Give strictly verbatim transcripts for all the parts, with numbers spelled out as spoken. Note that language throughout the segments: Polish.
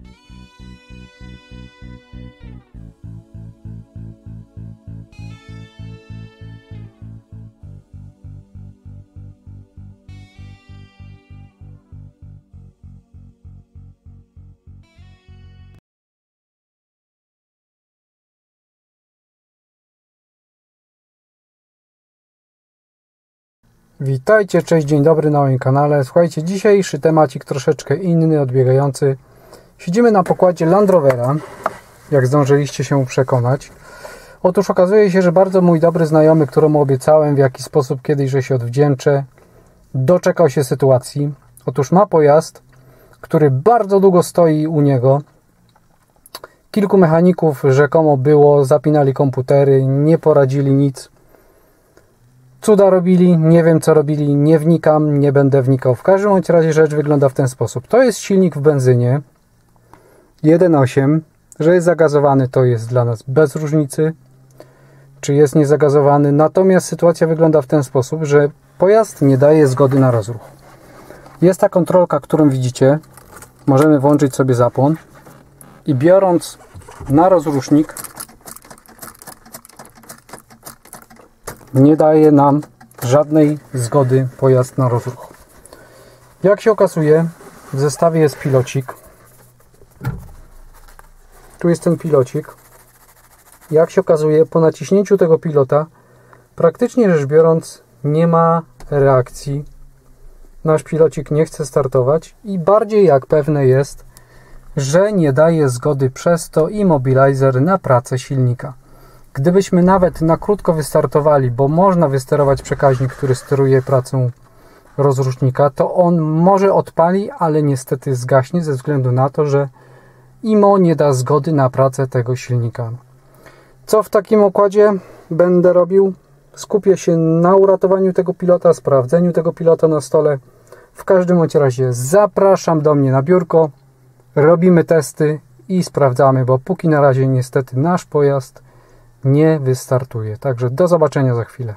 Witajcie, cześć, dzień dobry na moim kanale. Słuchajcie, dzisiejszy temacik troszeczkę inny, odbiegający. Siedzimy na pokładzie Land Rovera, jak zdążyliście się przekonać. Otóż okazuje się, że bardzo mój dobry znajomy, któremu obiecałem w jaki sposób kiedyś, że się odwdzięczę, doczekał się sytuacji. Otóż ma pojazd, który bardzo długo stoi u niego. Kilku mechaników rzekomo było, zapinali komputery, nie poradzili nic. Cuda robili, nie wiem co robili, nie wnikam, nie będę wnikał. W każdym bądź razie rzecz wygląda w ten sposób. To jest silnik w benzynie jeden osiem, że jest zagazowany, to jest dla nas bez różnicy, czy jest niezagazowany. Natomiast sytuacja wygląda w ten sposób, że pojazd nie daje zgody na rozruch. Jest ta kontrolka, którą widzicie, możemy włączyć sobie zapłon i biorąc na rozrusznik, nie daje nam żadnej zgody pojazd na rozruch. Jak się okazuje, w zestawie jest pilocik. Tu jest ten pilocik. Jak się okazuje, po naciśnięciu tego pilota, praktycznie rzecz biorąc, nie ma reakcji. Nasz pilocik nie chce startować i bardziej jak pewne jest, że nie daje zgody przez to immobilizer na pracę silnika. Gdybyśmy nawet na krótko wystartowali, bo można wysterować przekaźnik, który steruje pracą rozrusznika, to on może odpali, ale niestety zgaśnie ze względu na to, że I M O nie da zgody na pracę tego silnika. Co w takim układzie będę robił? Skupię się na uratowaniu tego pilota, sprawdzeniu tego pilota na stole. W każdym bądź razie zapraszam do mnie na biurko, robimy testy i sprawdzamy, bo póki na razie niestety nasz pojazd nie wystartuje. Także do zobaczenia za chwilę.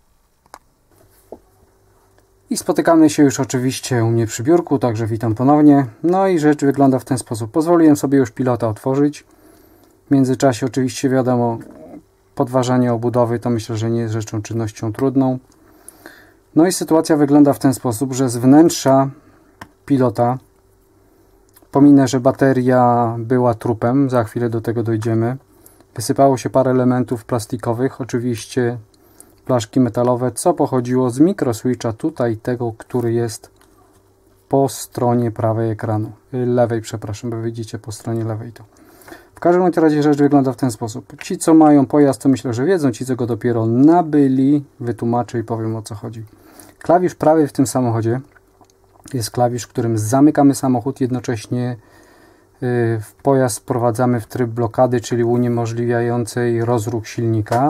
I spotykamy się już oczywiście u mnie przy biurku, także witam ponownie. No i rzecz wygląda w ten sposób. Pozwoliłem sobie już pilota otworzyć. W międzyczasie oczywiście wiadomo, podważanie obudowy to myślę, że nie jest rzeczą, czynnością trudną. No i sytuacja wygląda w ten sposób, że z wnętrza pilota, pominę, że bateria była trupem, za chwilę do tego dojdziemy. Wysypało się parę elementów plastikowych, oczywiście blaszki metalowe, co pochodziło z mikroswitcha tutaj, tego, który jest po stronie prawej ekranu, lewej, przepraszam, bo widzicie po stronie lewej to. W każdym razie rzecz wygląda w ten sposób. Ci, co mają pojazd, to myślę, że wiedzą, ci, co go dopiero nabyli, wytłumaczę i powiem, o co chodzi. Klawisz prawy w tym samochodzie jest klawisz, którym zamykamy samochód, jednocześnie w pojazd wprowadzamy w tryb blokady, czyli uniemożliwiającej rozruch silnika.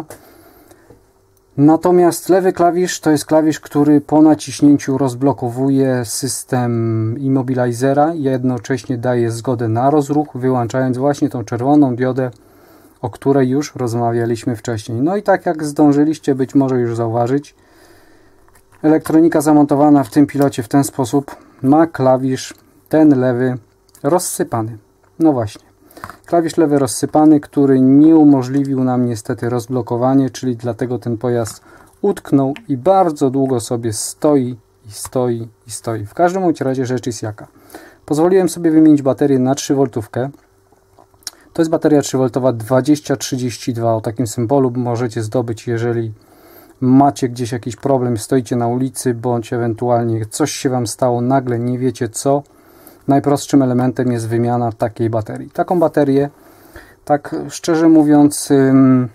Natomiast lewy klawisz to jest klawisz, który po naciśnięciu rozblokowuje system immobilizera i jednocześnie daje zgodę na rozruch, wyłączając właśnie tą czerwoną diodę, o której już rozmawialiśmy wcześniej. No i tak jak zdążyliście być może już zauważyć, elektronika zamontowana w tym pilocie w ten sposób ma klawisz ten lewy rozsypany. No właśnie. Klawisz lewy rozsypany, który nie umożliwił nam niestety rozblokowanie, czyli dlatego ten pojazd utknął i bardzo długo sobie stoi i stoi i stoi. W każdym razie rzecz jest jaka. Pozwoliłem sobie wymienić baterię na trzy woltówkę. To jest bateria trzy woltowa dwadzieścia trzydzieści dwa. O takim symbolu możecie zdobyć, jeżeli macie gdzieś jakiś problem, stoicie na ulicy, bądź ewentualnie coś się Wam stało, nagle nie wiecie co. Najprostszym elementem jest wymiana takiej baterii. Taką baterię, tak szczerze mówiąc, ym,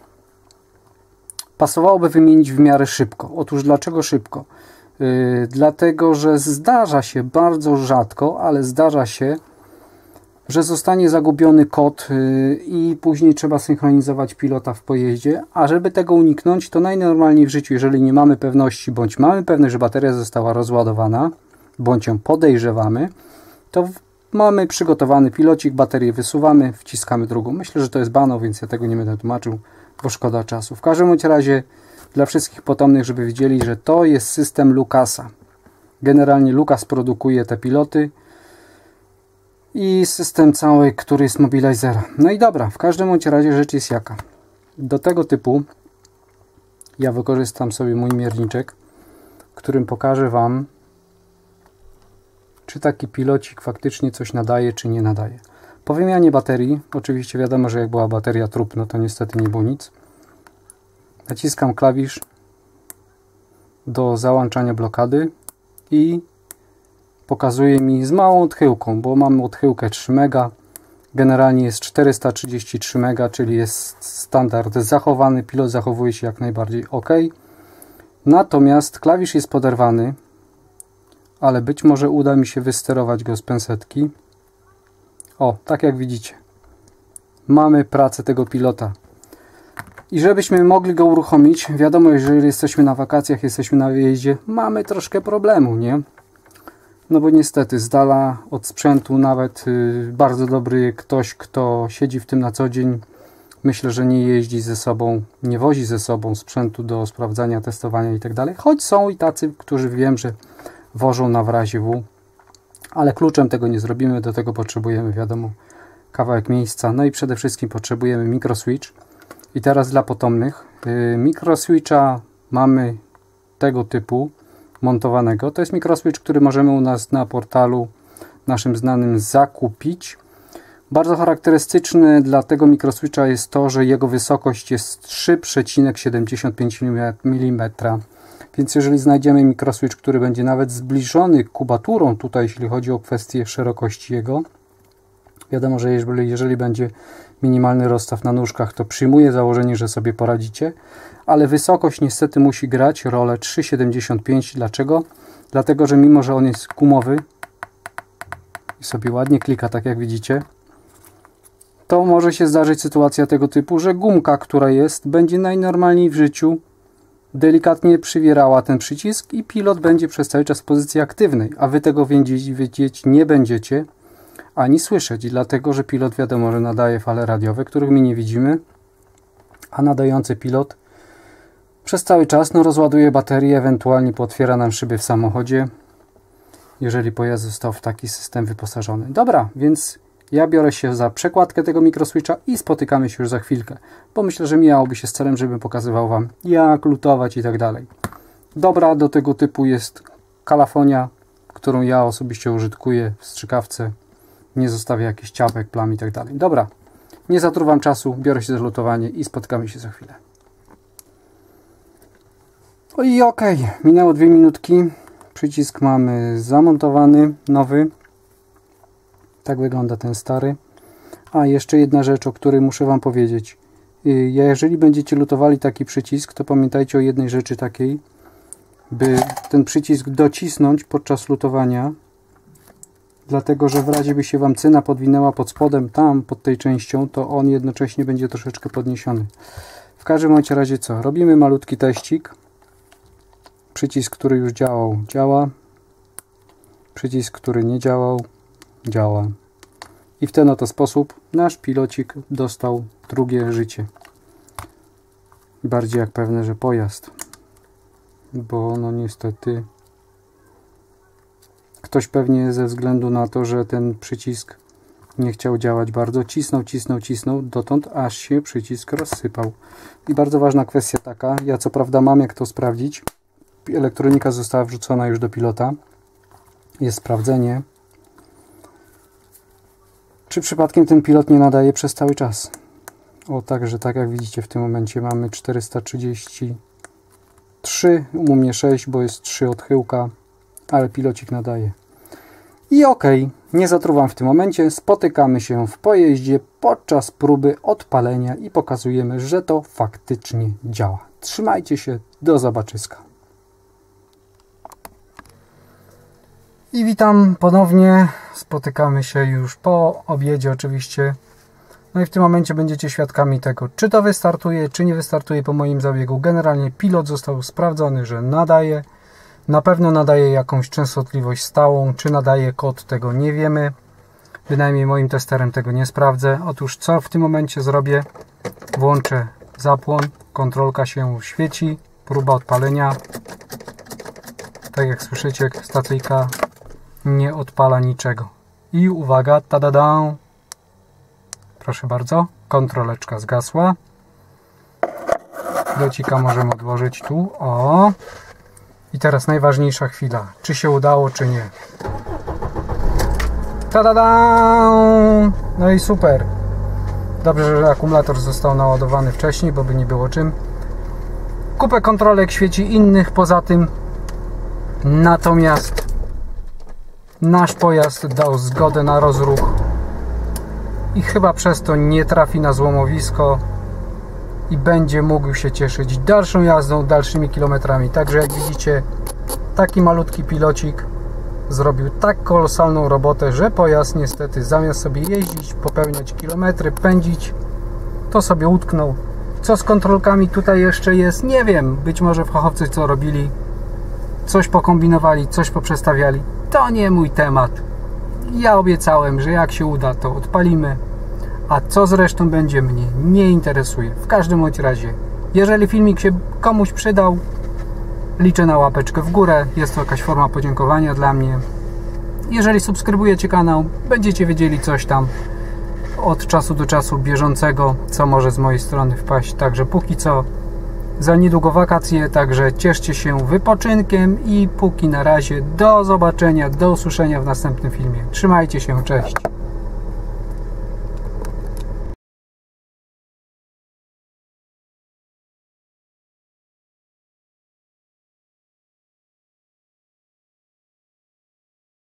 pasowałoby wymienić w miarę szybko. Otóż dlaczego szybko? Yy, dlatego, że zdarza się bardzo rzadko, ale zdarza się, że zostanie zagubiony kod yy, i później trzeba synchronizować pilota w pojeździe, a żeby tego uniknąć, to najnormalniej w życiu, jeżeli nie mamy pewności, bądź mamy pewność, że bateria została rozładowana, bądź ją podejrzewamy, to mamy przygotowany pilocik, baterię wysuwamy, wciskamy drugą. Myślę, że to jest banał, więc ja tego nie będę tłumaczył, bo szkoda czasu. W każdym razie dla wszystkich potomnych, żeby wiedzieli, że to jest system Lucasa. Generalnie Lucas produkuje te piloty. i system cały, który jest mobilizera. No i dobra, w każdym bądź razie rzecz jest jaka. Do tego typu ja wykorzystam sobie mój mierniczek, którym pokażę Wam, czy taki pilocik faktycznie coś nadaje, czy nie nadaje. Po wymianie baterii, oczywiście wiadomo, że jak była bateria trup, no to niestety nie było nic. Naciskam klawisz do załączania blokady i pokazuje mi z małą odchyłką, bo mamy odchyłkę trzy mega. Generalnie jest czterysta trzydzieści trzy mega, czyli jest standard zachowany. Pilot zachowuje się jak najbardziej ok. Natomiast klawisz jest poderwany, ale być może uda mi się wysterować go z pensetki. O, tak jak widzicie, mamy pracę tego pilota. I żebyśmy mogli go uruchomić, wiadomo, jeżeli jesteśmy na wakacjach, jesteśmy na wyjeździe, mamy troszkę problemu, nie? No bo niestety z dala od sprzętu, nawet yy, bardzo dobry ktoś, kto siedzi w tym na co dzień, myślę, że nie jeździ ze sobą, nie wozi ze sobą sprzętu do sprawdzania, testowania i tak dalej. Choć są i tacy, którzy wiem, że wożą na w razie W, ale kluczem tego nie zrobimy, do tego potrzebujemy, wiadomo, kawałek miejsca. No i przede wszystkim potrzebujemy mikroswitch. I teraz dla potomnych, yy, mikroswitcha mamy tego typu montowanego. To jest mikroswitch, który możemy u nas na portalu naszym znanym zakupić. Bardzo charakterystyczny dla tego mikroswitcha jest to, że jego wysokość jest trzy przecinek siedemdziesiąt pięć milimetra. Więc jeżeli znajdziemy mikroswitch, który będzie nawet zbliżony kubaturą tutaj, jeśli chodzi o kwestię szerokości jego, wiadomo, że jeżeli, jeżeli będzie minimalny rozstaw na nóżkach, to przyjmuję założenie, że sobie poradzicie, ale wysokość niestety musi grać rolę trzy przecinek siedemdziesiąt pięć. Dlaczego? Dlatego, że mimo, że on jest gumowy i sobie ładnie klika, tak jak widzicie, to może się zdarzyć sytuacja tego typu, że gumka, która jest, będzie najnormalniej w życiu delikatnie przywierała ten przycisk i pilot będzie przez cały czas w pozycji aktywnej, a wy tego wiedzieć, wiedzieć nie będziecie ani słyszeć, dlatego że pilot, wiadomo, że nadaje fale radiowe, których my nie widzimy, a nadający pilot przez cały czas no, rozładuje baterię, ewentualnie pootwiera nam szyby w samochodzie, jeżeli pojazd został w taki system wyposażony. Dobra, więc ja biorę się za przekładkę tego mikroswitcha i spotykamy się już za chwilkę, bo myślę, że miałoby się z celem, żebym pokazywał Wam, jak lutować i tak dalej. Dobra, do tego typu jest kalafonia, którą ja osobiście użytkuję w strzykawce. Nie zostawię jakichś ciapek, plam i tak dalej. Dobra, nie zatruwam czasu, biorę się za lutowanie i spotkamy się za chwilę. No i okej, okay. Minęło dwie minutki. Przycisk mamy zamontowany, nowy. Tak wygląda ten stary. A jeszcze jedna rzecz, o której muszę Wam powiedzieć. Jeżeli będziecie lutowali taki przycisk, to pamiętajcie o jednej rzeczy takiej, by ten przycisk docisnąć podczas lutowania, dlatego że w razie by się Wam cyna podwinęła pod spodem, tam pod tej częścią, to on jednocześnie będzie troszeczkę podniesiony. W każdym bądź razie co? Robimy malutki teścik. Przycisk, który już działał, działa. Przycisk, który nie działał, działa. I w ten oto sposób nasz pilocik dostał drugie życie. Bardziej jak pewne, że pojazd. Bo no niestety ktoś pewnie ze względu na to, że ten przycisk nie chciał działać bardzo, cisnął, cisnął, cisnął, dotąd aż się przycisk rozsypał. I bardzo ważna kwestia taka, ja co prawda mam jak to sprawdzić. Elektronika została wrzucona już do pilota. Jest sprawdzenie, czy przypadkiem ten pilot nie nadaje przez cały czas. O, także tak jak widzicie w tym momencie mamy czterysta trzydzieści trzy, u mnie sześć, bo jest trzy odchyłka, ale pilocik nadaje. I ok, nie zatruwam w tym momencie, spotykamy się w pojeździe podczas próby odpalenia i pokazujemy, że to faktycznie działa. Trzymajcie się, do zobaczyska. I witam ponownie, spotykamy się już po obiedzie oczywiście. No i w tym momencie będziecie świadkami tego, czy to wystartuje, czy nie wystartuje po moim zabiegu. Generalnie pilot został sprawdzony, że nadaje. Na pewno nadaje jakąś częstotliwość stałą, czy nadaje kod, tego nie wiemy. Bynajmniej moim testerem tego nie sprawdzę. Otóż co w tym momencie zrobię? Włączę zapłon, kontrolka się świeci, próba odpalenia. Tak jak słyszycie, stacyjka nie odpala niczego. I uwaga, tada-da! Proszę bardzo, kontroleczka zgasła. Docika możemy odłożyć tu. O! I teraz najważniejsza chwila. Czy się udało, czy nie. Ta-da-da! No i super. Dobrze, że akumulator został naładowany wcześniej, bo by nie było czym. Kupę kontrolek świeci innych poza tym. Natomiast nasz pojazd dał zgodę na rozruch i chyba przez to nie trafi na złomowisko i będzie mógł się cieszyć dalszą jazdą, dalszymi kilometrami. Także jak widzicie, taki malutki pilocik zrobił tak kolosalną robotę, że pojazd niestety zamiast sobie jeździć, popełniać kilometry, pędzić, to sobie utknął. Co z kontrolkami tutaj jeszcze jest? Nie wiem. Być może fachowcy co robili, coś pokombinowali, coś poprzestawiali. To nie mój temat. Ja obiecałem, że jak się uda, to odpalimy. A co zresztą będzie, mnie nie interesuje. W każdym bądź razie, jeżeli filmik się komuś przydał, liczę na łapeczkę w górę. Jest to jakaś forma podziękowania dla mnie. Jeżeli subskrybujecie kanał, będziecie wiedzieli coś tam od czasu do czasu bieżącego, co może z mojej strony wpaść. Także póki co za niedługo wakacje, także cieszcie się wypoczynkiem i póki na razie do zobaczenia, do usłyszenia w następnym filmie. Trzymajcie się, cześć!